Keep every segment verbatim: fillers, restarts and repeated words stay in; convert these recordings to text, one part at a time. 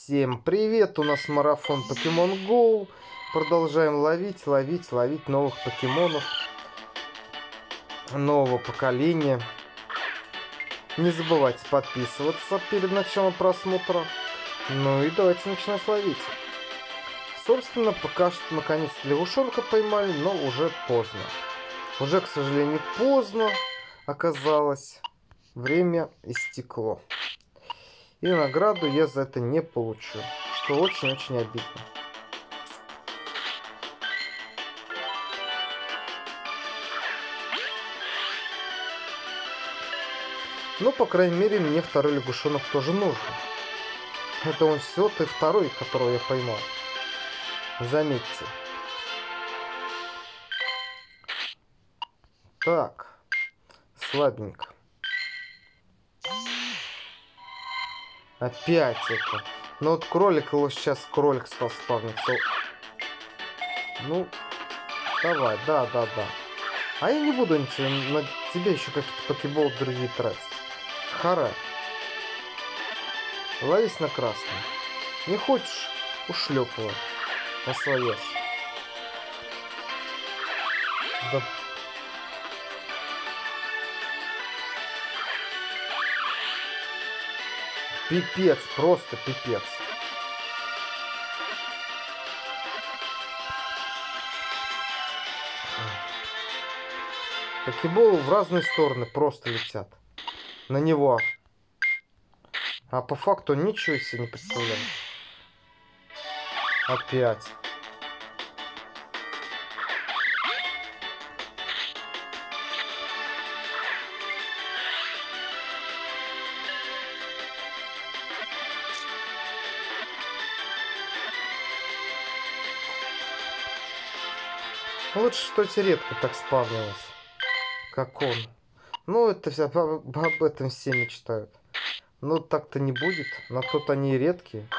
Всем привет! У нас марафон Pokemon Go. Продолжаем ловить, ловить, ловить новых покемонов. Нового поколения. Не забывайте подписываться перед началом просмотра. Ну и давайте начинать ловить. Собственно, пока что наконец-то лягушонка поймали, но уже поздно. Уже, к сожалению, поздно оказалось. Время истекло. И награду я за это не получу. Что очень-очень обидно. Но, по крайней мере, мне второй лягушонок тоже нужен. Это он всего-то второй, которого я поймал. Заметьте. Так. Слабенько. Опять это. Ну вот кролик, вот сейчас кролик стал спавниться. Ну, давай, да, да, да. А я не буду на тебе, на тебе еще какие-то покеболы другие тратить. Хара. Ловись на красный. Не хочешь? Ушлепывай. Освоясь. Да. Пипец, просто пипец. Покеболы в разные стороны просто летят. На него. А по факту ничего себе не представляю. Опять. Лучше, что эти редко так спавнилось. Как он. Ну, это все, об, об этом все мечтают. Ну, так-то не будет. На тот они и редкие.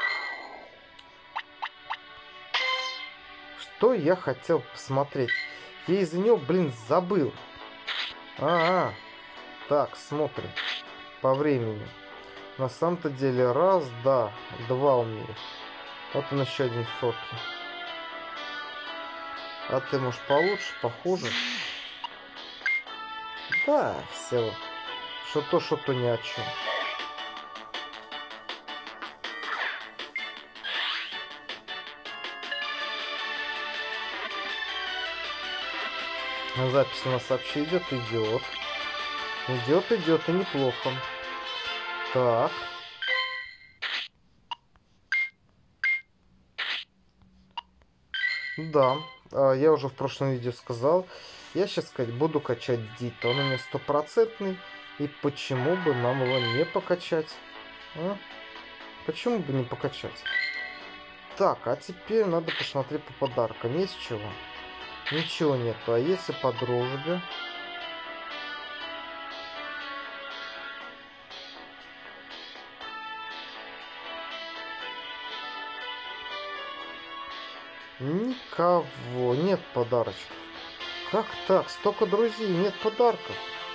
Что я хотел посмотреть? Я из-за него, блин, забыл. А, -а. Так, смотрим. По времени. На самом-то деле, раз, да, два у меня. Вот он еще один фотки. А ты, может, получше, похуже? Да, все. Что-то, что-то ни о чем. Запись у нас вообще идет, идет. Идет, идет, и неплохо. Так. Да, я уже в прошлом видео сказал. Я сейчас, сказать, буду качать Дита. Он у меня стопроцентный. И почему бы нам его не покачать? А? Почему бы не покачать? Так, а теперь надо посмотреть по подаркам. Есть чего? Ничего нету. А если по дружбе? Никого. Нет подарочков. Как так? Столько друзей, нет подарков.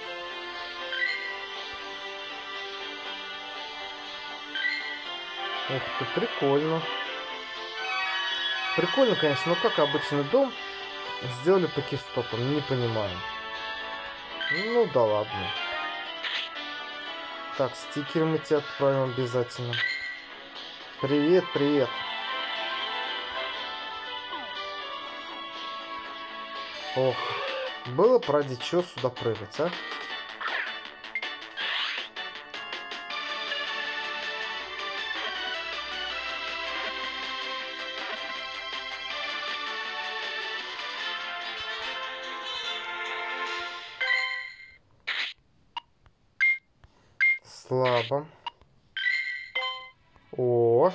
Ух ты, прикольно. Прикольно, конечно, но как обычный дом сделали покестопом, не понимаю. Ну да ладно. Так, стикеры мы тебе отправим обязательно. Привет, привет. Ох, было бы ради чего сюда прыгать, а? Слабо. О.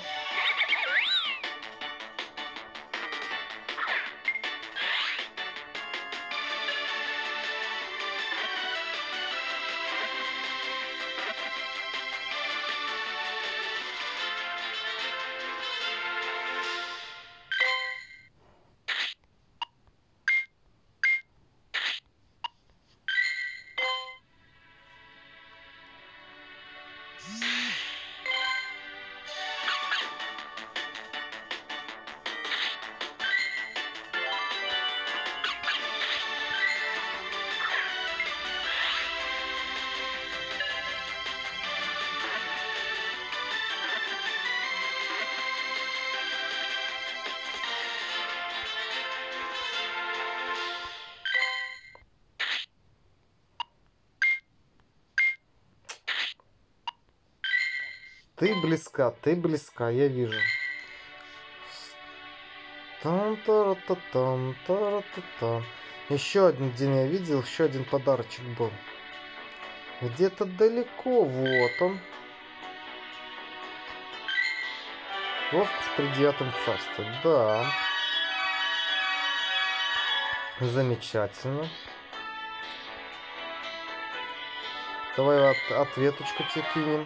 Ты близка, ты близка, я вижу. Там та та там та та там. Еще один день я видел, еще один подарочек был. Где-то далеко, вот он. Ловко в тридевятом царстве, да. Замечательно. Давай от, ответочку тебе кинем.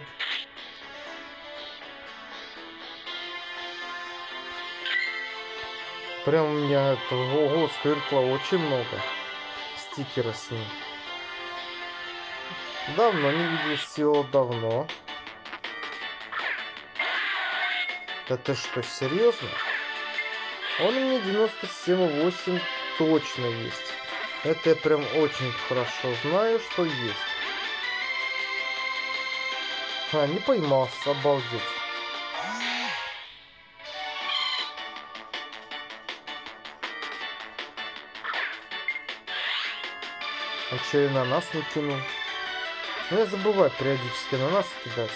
Прям у меня этого, ого, Сквиртла очень много. Стикеры с ним. Давно не видел сила, давно. Да ты что, серьезно? Он у меня девяносто семь восемь точно есть. Это я прям очень хорошо знаю, что есть. А, не поймался, обалдеть. А что, и на нас не кинул? Ну, я забываю периодически на нас кидать.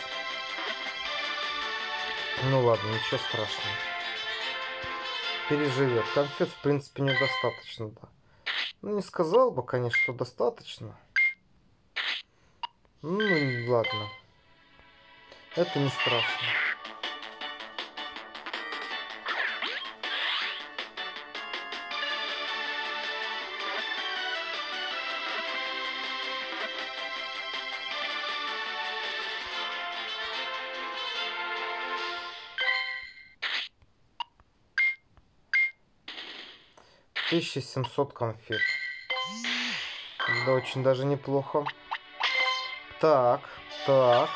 Ну ладно, ничего страшного. Переживет. Конфет, в принципе, недостаточно, да. Ну, не сказал бы, конечно, что достаточно. Ну, ладно. Это не страшно. тысяча семьсот конфет. Да, очень даже неплохо. Так, так.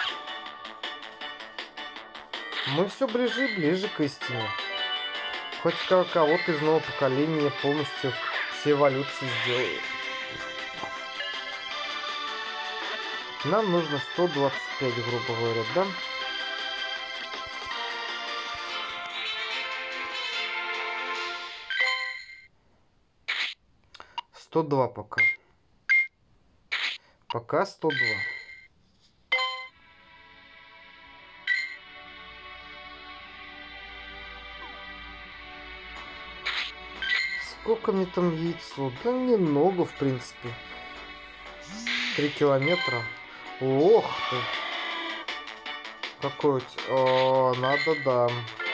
Мы все ближе и ближе к истине. Хоть кого-то из нового поколения полностью все эволюции сделают. Нам нужно сто двадцать пять, грубо говоря, да? сто два пока. Пока сто два. Сколько мне там яйцо? Да немного, в принципе. Три километра. Ох ты. Какой у тебя... О, надо, да.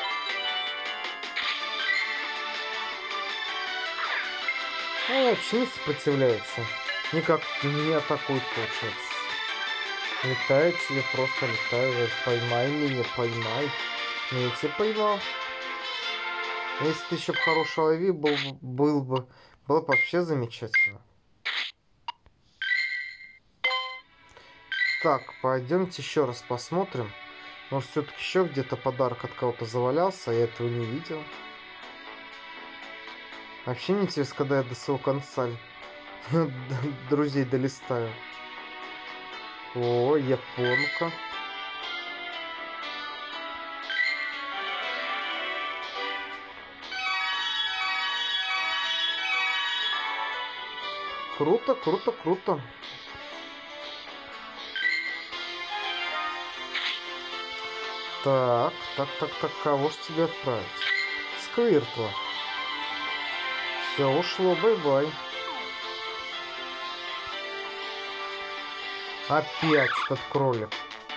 Он вообще не сопротивляется. Никак не атакует, получается. Летает себе, просто летает. Поймай меня, поймай. Ну, я тебя поймал. Если ты еще бы хороший лови был, был бы, было бы вообще замечательно. Так, пойдемте еще раз посмотрим. Может, все-таки еще где-то подарок от кого-то завалялся, а я этого не видел. Вообще не интересно, когда я до своего конца друзей долистаю. О, японка. Круто, круто, круто. Так, так, так, так, кого ж тебе отправить? Сквиртла. Все, ушло, бай-бай. Опять этот кролик.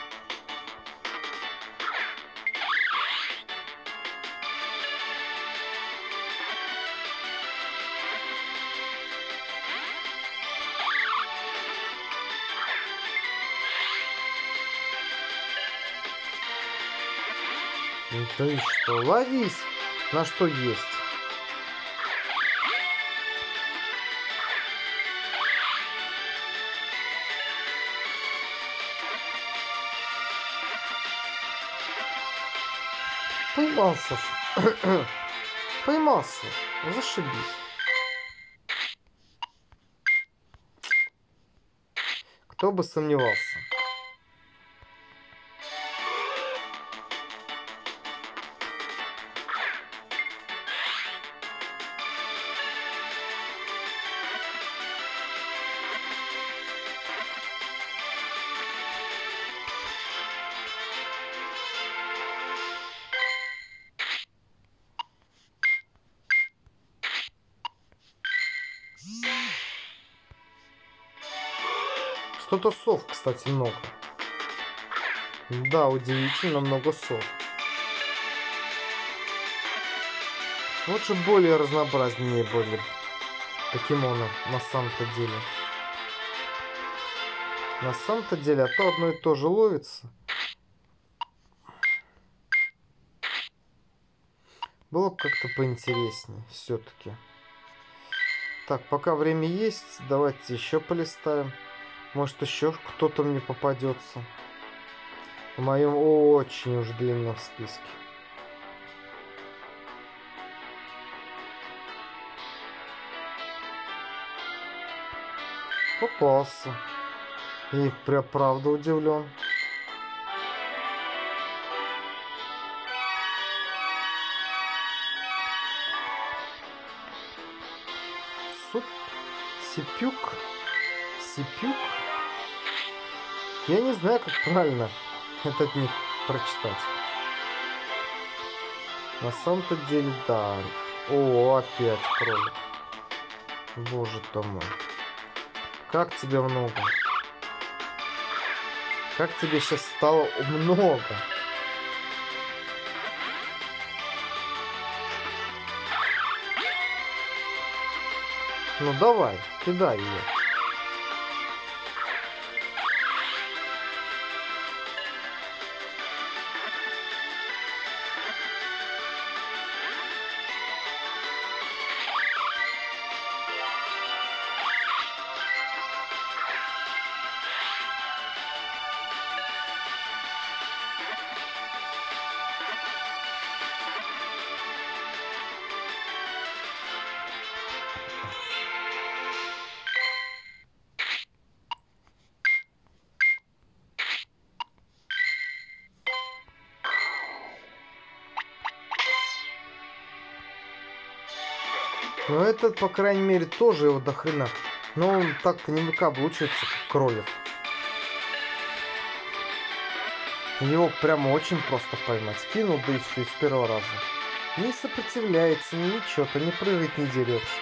Ну ты что, ловись на что есть. Поймался ж. Поймался. Зашибись. Кто бы сомневался. Что-то сов, кстати, много. Да, удивительно много сов. Лучше более разнообразнее были покемоны на самом-то деле. На самом-то деле, а то одно и то же ловится. Было бы как-то поинтереснее все-таки. Так, пока время есть, давайте еще полистаем. Может, еще кто-то мне попадется. В моем очень уж длинном списке. Попался. И прям правда удивлен. Суп. Сипюк. Сипюк. Я не знаю, как правильно этот ник прочитать. На самом-то деле, да. О, опять кролик. Боже ты мой. Как тебя много. Как тебе сейчас стало много. Ну давай, кидай ее. Но этот, по крайней мере, тоже его до хрена. Но он так-то не выкаблучивается, как кролик. Его прямо очень просто поймать. Кинул, да и все, с первого раза. Не сопротивляется, ничего-то, не прыгает, не дерется.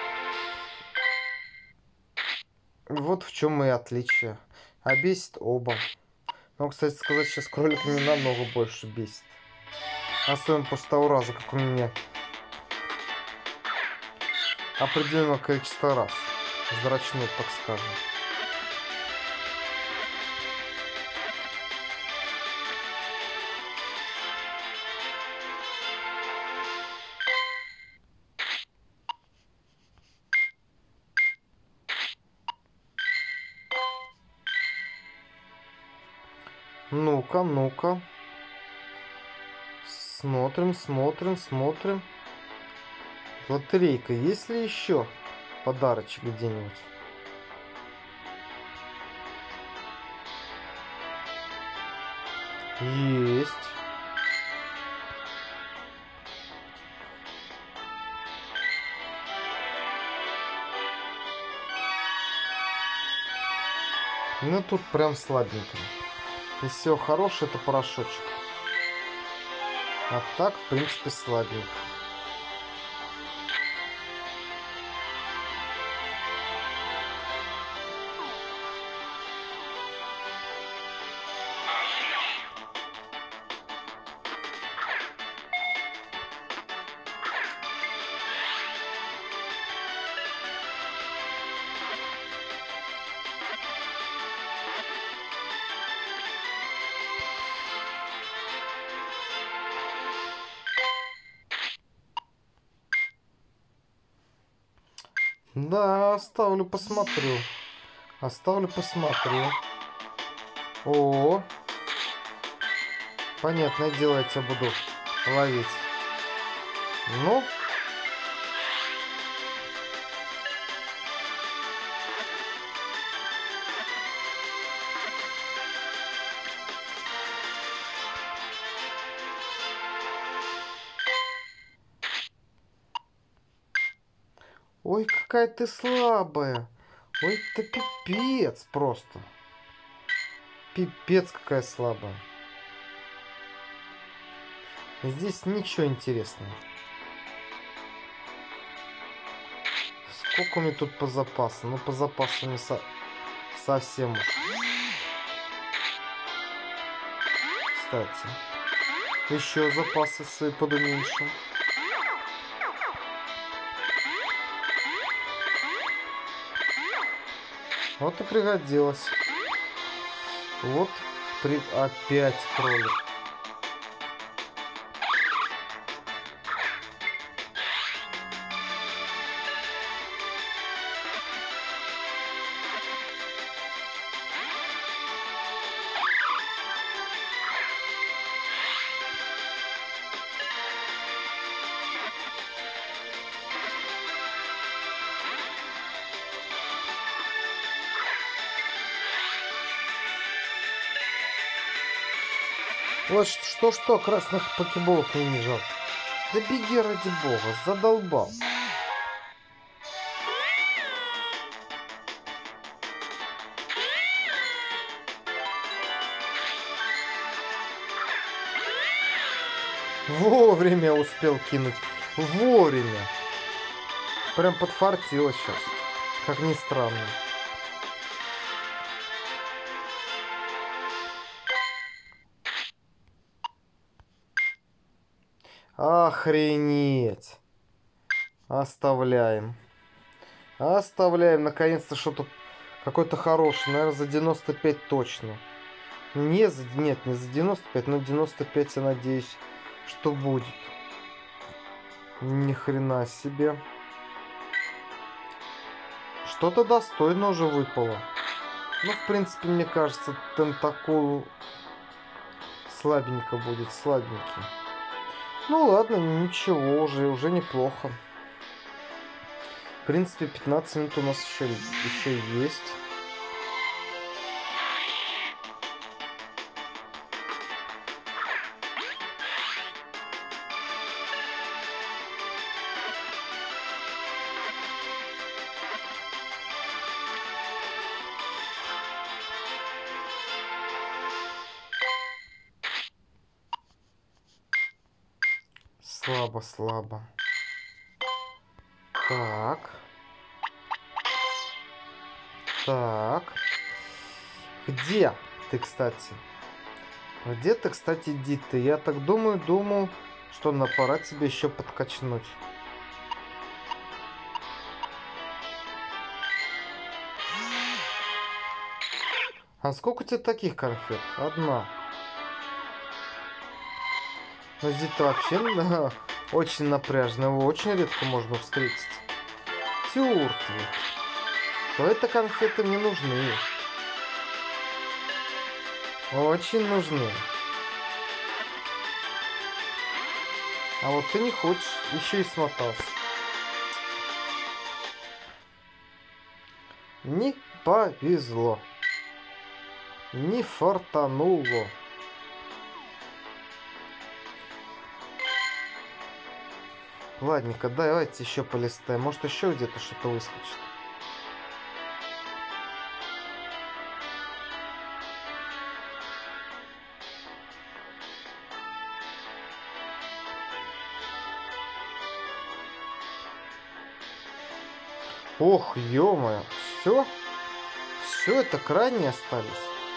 Вот в чем и отличие. А бесит оба. Но, кстати сказать, сейчас кролик не намного больше бесит. Особенно после того раза, как у меня определенное количество раз вздрачнул, так скажем. Ну-ка, ну-ка. Смотрим, смотрим, смотрим. Лотерейка. Есть ли еще подарочек где-нибудь? Есть. Ну тут прям слабенько. Если все хорошее, это порошочек. А так, в принципе, слабенько. Да, оставлю, посмотрю. Оставлю, посмотрю. О, понятное дело, я тебя буду ловить. Ну. Ой, какая ты слабая. Ой, ты пипец просто. Пипец какая слабая. Здесь ничего интересного. Сколько у меня тут по запасу? Ну, по запасу не со... Совсем уж. Кстати, еще запасы свои подуменьшим. Вот и пригодилось. Вот при... опять кролик. Вот что-что, красных покеболов мне не жалко. Да беги ради бога, задолбал. Вовремя успел кинуть. Вовремя. Прям подфартило сейчас. Как ни странно. Охренеть. Оставляем. Оставляем. Наконец-то что-то какой-то хороший. Наверное, за девяносто пять точно. Не за... Нет, не за девяносто пять, но девяносто пять, я надеюсь, что будет. Ни хрена себе. Что-то достойно уже выпало. Ну, в принципе, мне кажется, тентакул слабенько будет, слабенький. Ну ладно, ничего, уже, уже неплохо. В принципе, пятнадцать минут у нас еще, еще есть. Слабо, слабо. Так. Так. Где ты, кстати? Где ты, кстати, Дита? Я так думаю, думал, что на пора тебе еще подкачнуть. А сколько у тебя таких конфет? Одна. Но Дита вообще да, очень напряжно. Его очень редко можно встретить. Тюртвих. То это конфеты мне нужны. Очень нужны. А вот ты не хочешь. Еще и смотался. Не повезло. Не фартануло. Ладненько, давайте еще полистаем. Может, еще где-то что-то выскочит. Ох, ё-моё. Все? Все это крайне остались.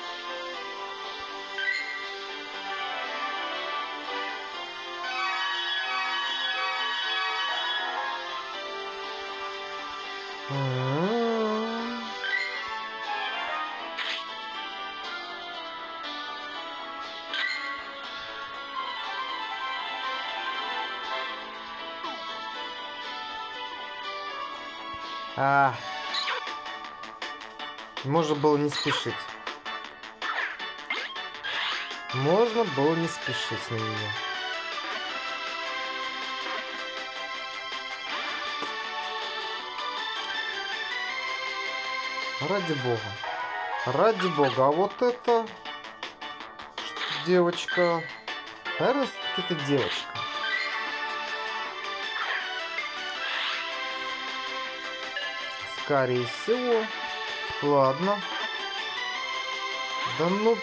А, можно было не спешить. Можно было не спешить на нее. Ради бога. Ради бога. А вот это девочка. Наверное, все-таки это девочка. Скорее всего. Ладно. Да ну...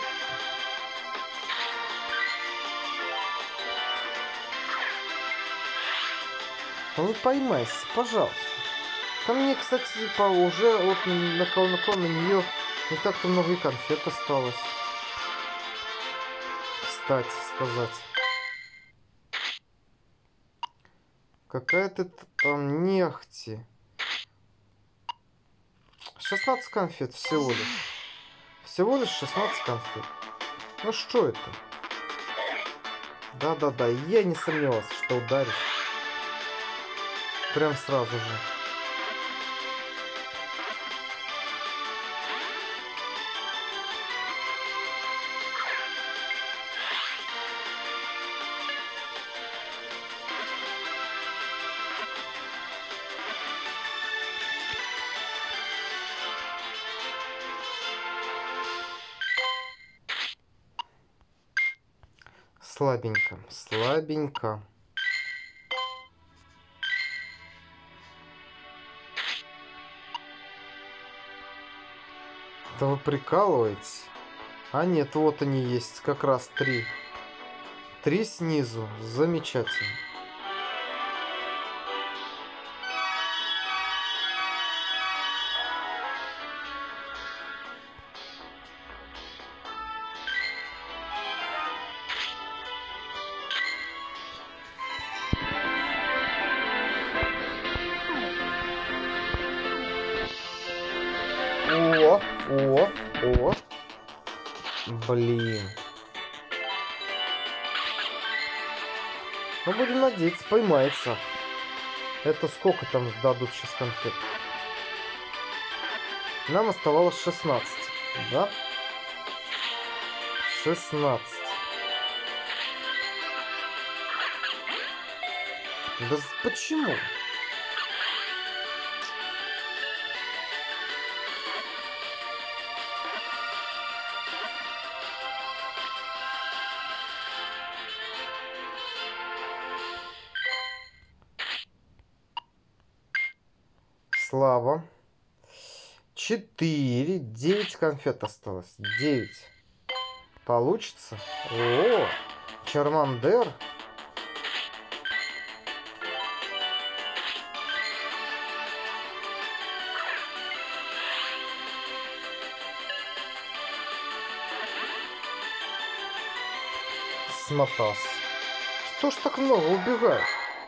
Вы поймайте, пожалуйста. Там мне, кстати, по уже вот на, на, на, на нее Не так-то много и конфет осталось. Кстати сказать. Какая-то там нехти. шестнадцать конфет всего лишь. Всего лишь шестнадцать конфет. Ну что это? Да-да-да, я не сомневался, что ударишь. Прям сразу же. Слабенько, слабенько. Да вы прикалываетесь? А нет, вот они есть, как раз три. Три снизу. Замечательно. О, о, о. Блин. Ну, будем надеяться, поймается. Это сколько там дадут сейчас конфет? Нам оставалось шестнадцать, да? шестнадцать. Да почему? Слабо. Четыре. Девять конфет осталось. Девять. Получится? О, Чармандер. Смотался. Что ж так много убегает?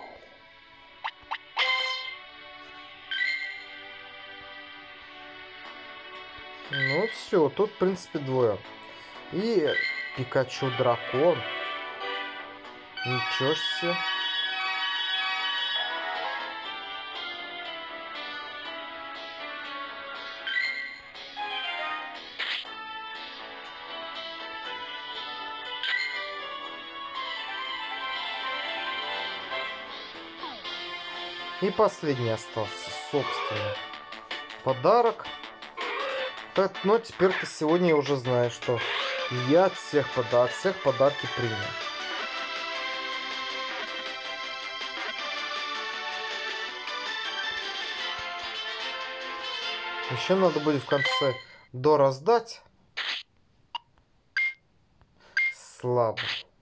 Ну все, тут в принципе двое. И Пикачу дракон. Ничего себе. И последний остался, собственно. Подарок. Так, но теперь-то сегодня я уже знаю, что я от всех, пода от всех подарки принял. Еще надо будет в конце дораздать. Слабо.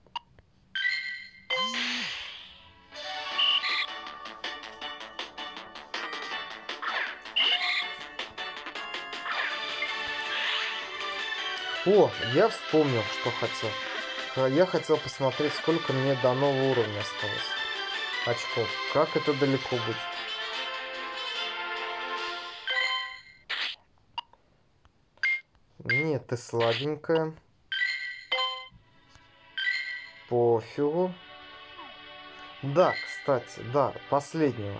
О, я вспомнил, что хотел. Я хотел посмотреть, сколько мне до нового уровня осталось очков. Как это далеко будет. Нет, ты слабенькая. Пофигу. Да, кстати, да, последнего.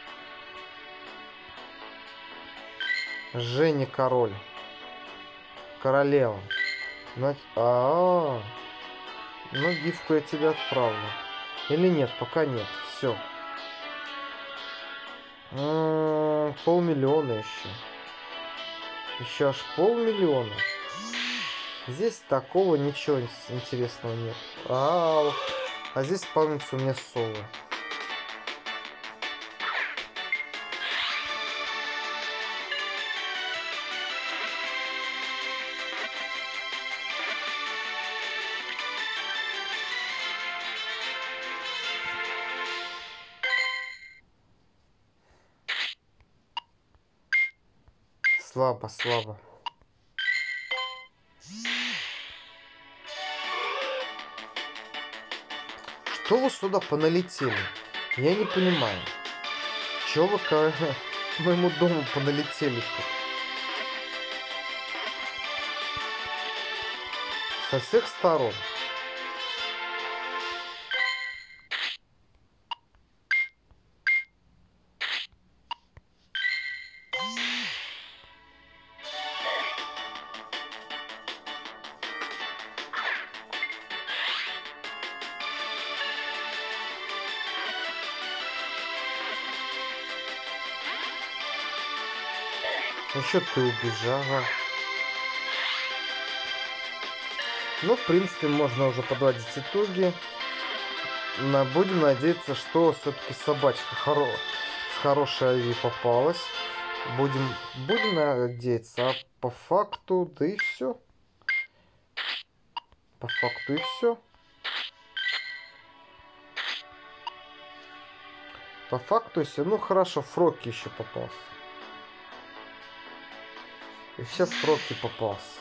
Женя король. Королева. На... А, -а, а Ну, гифку я тебе отправлю. Или нет, пока нет. Все. Полмиллиона еще. Еще аж полмиллиона. Здесь такого ничего интересного нет. А, -а, -а. а здесь спавнится у меня соло. Слабо, слабо. Чё вы сюда поналетели? Я не понимаю. Чё вы к моему дому поналетели тут? Со всех сторон. Еще ты убежала. Ну, в принципе, можно уже подводить итоги. На, будем надеяться, что все-таки собачка хоро с хорошей Айви попалась. Будем, будем надеяться. А по факту, да и все. По факту и все. По факту все. Ну хорошо, Фрогки еще попался. И сейчас Фрогки попался.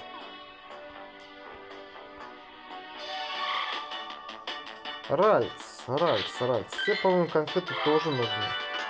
Ральц, Ральц, Ральц. Тебе, по-моему, конфеты тоже нужны.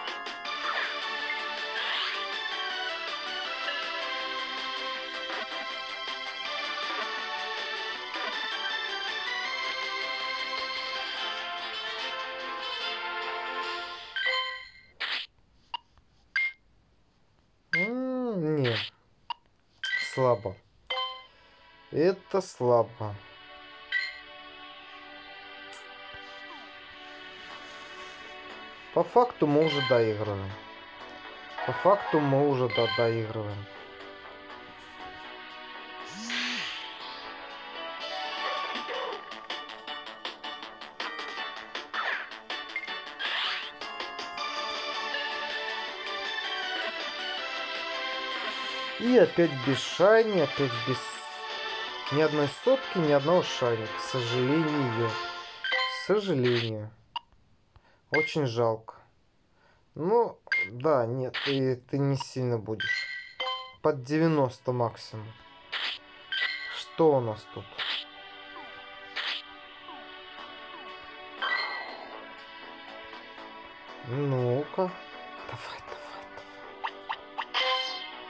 М-м, не. Слабо. Это слабо. По факту мы уже доигрываем. По факту мы уже до доигрываем. И опять без шайни, опять без ни одной сотки, ни одного шайни. К сожалению. К сожалению. Очень жалко. Ну, да, нет, ты, ты не сильно будешь. Под девяносто максимум. Что у нас тут? Ну-ка. Давай, давай, давай.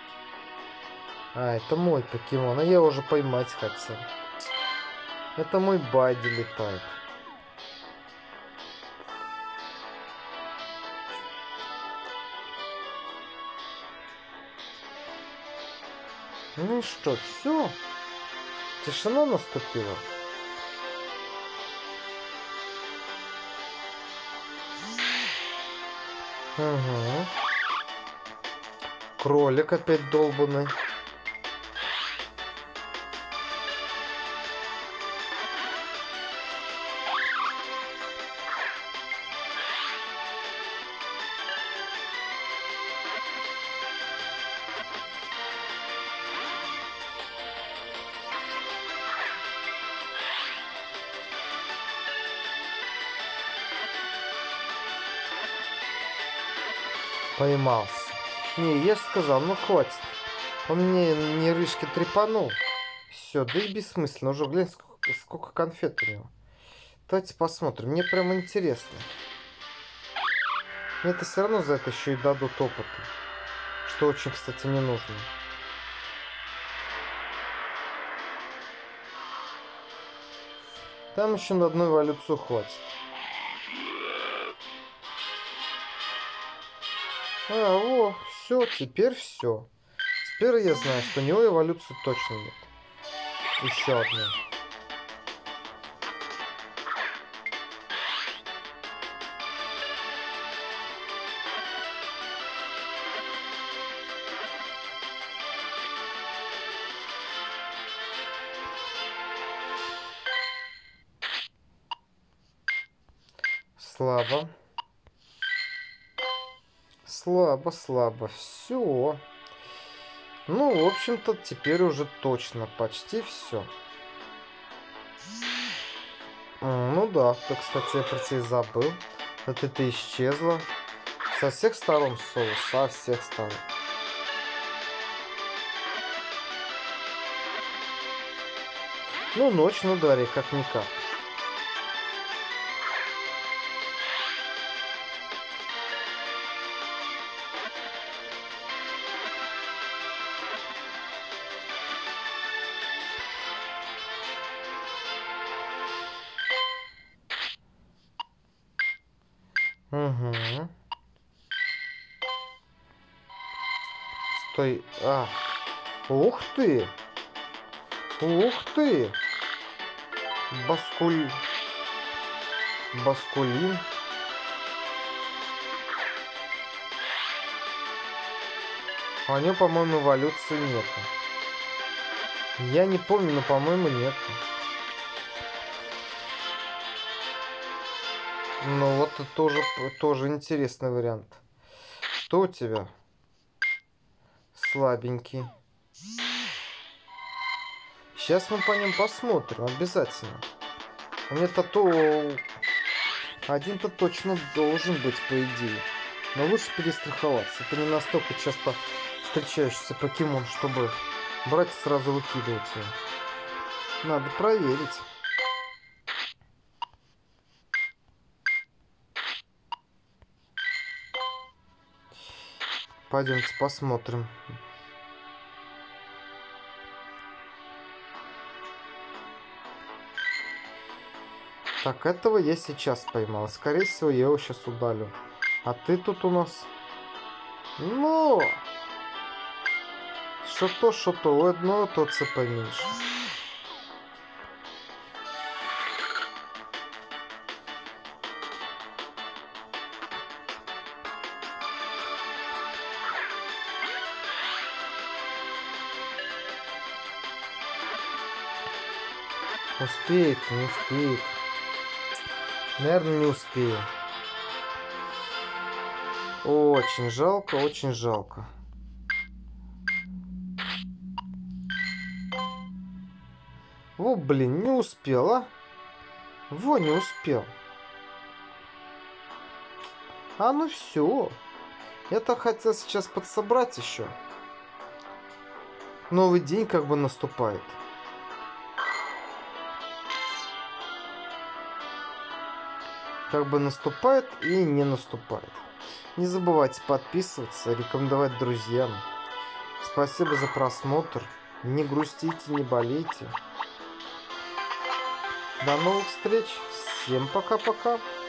А, это мой покемон. А я уже поймать хотел. Это мой Бадди летает. Ну и что, все? Тишина наступила. Угу. Кролик опять долбанный. Поймался. Не, я же сказал, ну хватит. Он мне не рыжки трепанул. Все, да и бессмысленно. Уже глянь, сколько, сколько конфет у него. Давайте посмотрим. Мне прям интересно. Мне это все равно за это еще и дадут опыта. Что очень, кстати, не нужно. Там еще на одну эволюцию хватит. А, о, все, теперь все. Теперь я знаю, что у него эволюции точно нет. Еще одну. Слабо. Слабо, слабо. Все. Ну, в общем-то, теперь уже точно почти все. Ну да, ты, кстати, я про тебя забыл. Вот это исчезло. Со всех сторон, Соло, со всех сторон. Ну, ночь на дворе, как-никак. Угу. Стой. А. Ух ты! Ух ты! Баскуль... Баскулин. А у него, по-моему, эволюции нету. Я не помню, но, по-моему, нету. Ну вот это тоже, тоже интересный вариант. Что у тебя? Слабенький. Сейчас мы по ним посмотрим, обязательно. У меня тату... Один-то точно должен быть, по идее. Но лучше перестраховаться. Это не настолько часто встречающийся покемон, чтобы брать и сразу выкидывать его. Надо проверить. Пойдемте посмотрим. Так, этого я сейчас поймал. Скорее всего, я его сейчас удалю. А ты тут у нас... Ну... Что-то, что-то. У одного то ЦП меньше. Успеет, не успеет. Наверное, не успею. Очень жалко, очень жалко. Во, блин, не успел, а? Во, не успел. А, ну все. Я-то хотел сейчас подсобрать еще. Новый день как бы наступает. Как бы наступает и не наступает. Не забывайте подписываться, рекомендовать друзьям. Спасибо за просмотр. Не грустите, не болейте. До новых встреч. Всем пока-пока.